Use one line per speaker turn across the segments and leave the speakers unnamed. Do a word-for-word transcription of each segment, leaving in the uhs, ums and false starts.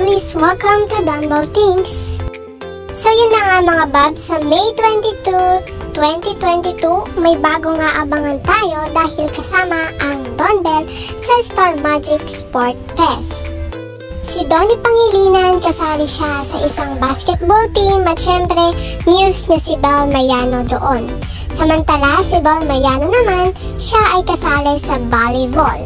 Always welcome to Dunball Things! So yun na nga mga Babs, sa May twenty-two, twenty twenty-two, may bago nga abangan tayo dahil kasama ang Donbell sa Star Magic Sport Fest. Si Donnie Pangilinan, kasali siya sa isang basketball team at syempre muse na si Bel Mariano doon. Samantala si Bel Mariano naman, siya ay kasali sa volleyball.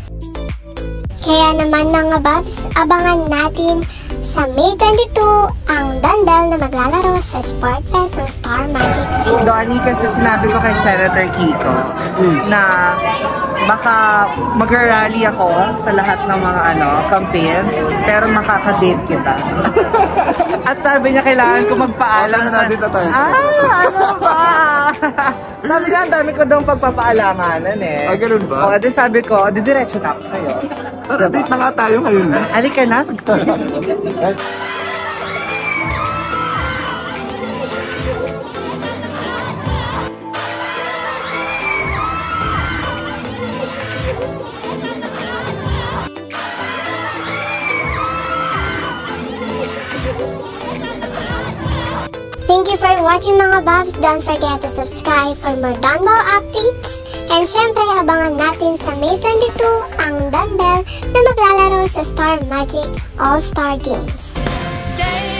Kaya naman mga Babs, abangan natin sa May twenty-two ang Donbell na maglalaro sa Sport Fest ng Star Magic City.
Donnie, kasi sinabi ko kay Senator Kiko na baka mag-rally ako sa lahat ng mga ano campaigns, pero makaka-date kita. At sabi niya kailangan ko magpaalam sa... Ah, ano ba? Sabi niya, ang dami ko daw pagpapaalanganan eh.
Ah, ganun ba?
O, di sabi ko, di diretso na ako sa'yo.
Date na nga tayo ngayon na.
Halika na, sagto.
Thank you for watching mga Babs. Don't forget to subscribe for more Donbell updates. And syempre, abangan natin sa May twenty-two ang Donbell na maglalaro sa Star Magic All-Star Games. Say